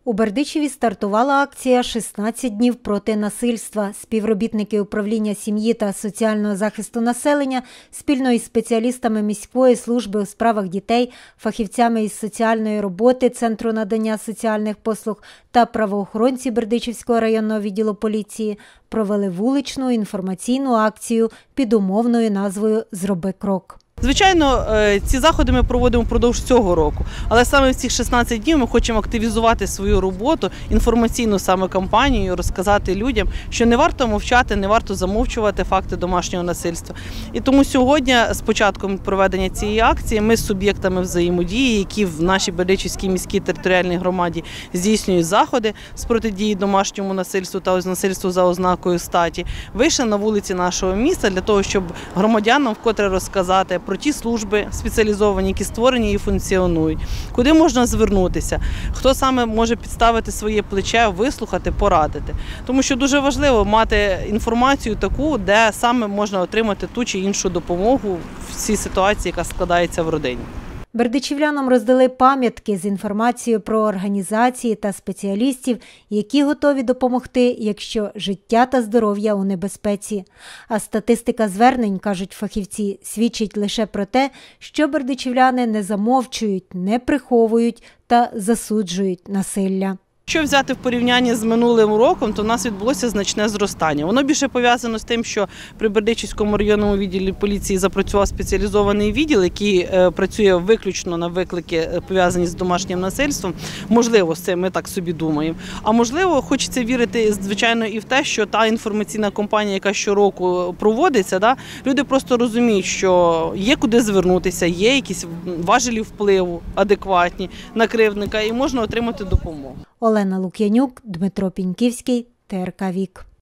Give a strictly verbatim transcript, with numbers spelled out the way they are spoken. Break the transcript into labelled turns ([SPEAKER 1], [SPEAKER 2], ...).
[SPEAKER 1] У Бердичеві стартувала акція «шістнадцять днів проти насильства». Співробітники управління сім'ї та соціального захисту населення спільно із спеціалістами міської служби у справах дітей, фахівцями із соціальної роботи Центру надання соціальних послуг та правоохоронці Бердичевського районного відділу поліції провели вуличну інформаційну акцію під умовною назвою «Зроби крок».
[SPEAKER 2] Звичайно, ці заходи ми проводимо впродовж цього року, але саме в ці шістнадцять днів ми хочемо активізувати свою роботу, інформаційну саме кампанію, розказати людям, що не варто мовчати, не варто замовчувати факти домашнього насильства. І тому сьогодні, з початком проведення цієї акції, ми з суб'єктами взаємодії, які в нашій Бердичевській міській територіальній громаді здійснюють заходи з протидії домашньому насильству та насильству за ознакою статі, вийшли на вулиці нашого міста для того, щоб громадянам вкотре розказати про ті служби спеціалізовані, які створені і функціонують, куди можна звернутися, хто саме може підставити своє плече, вислухати, порадити. Тому що дуже важливо мати інформацію таку, де саме можна отримати ту чи іншу допомогу в цій ситуації, яка складається в родині.
[SPEAKER 1] Бердичівлянам роздали пам'ятки з інформацією про організації та спеціалістів, які готові допомогти, якщо життя та здоров'я у небезпеці. А статистика звернень, кажуть фахівці, свідчить лише про те, що бердичівляни не замовчують, не приховують та засуджують насилля.
[SPEAKER 2] Якщо взяти в порівнянні з минулим роком, то в нас відбулося значне зростання. Воно більше пов'язано з тим, що при Бердичівському районному відділі поліції запрацював спеціалізований відділ, який працює виключно на виклики, пов'язані з домашнім насильством. Можливо, з цим ми так собі думаємо. А можливо, хочеться вірити, звичайно, і в те, що та інформаційна кампанія, яка щороку проводиться, да, люди просто розуміють, що є куди звернутися, є якісь важелі впливу адекватні на кривдника і можна отримати допомогу.
[SPEAKER 1] Олена Лук'янюк, Дмитро Піньківський, Т Р К Вік.